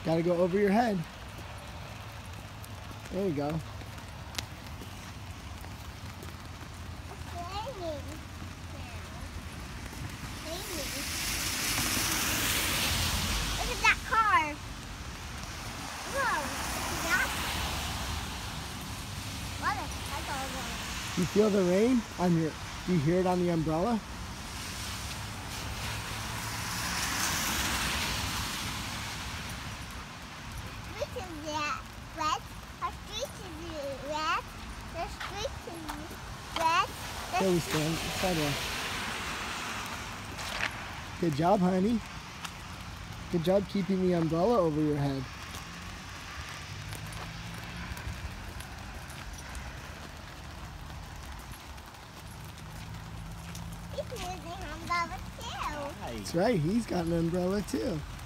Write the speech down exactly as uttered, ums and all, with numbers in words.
Gotta go over your head. There you go. It's raining now. Raining. Look at that car. Whoa, look at that. What a cycle. You feel the rain on your, do you hear it on the umbrella? Street is red. Our street is red. The street is red. The There we stand. Sidewalk. Good job, honey. Good job keeping the umbrella over your head. street is an umbrella too. That's right. He's got an umbrella too.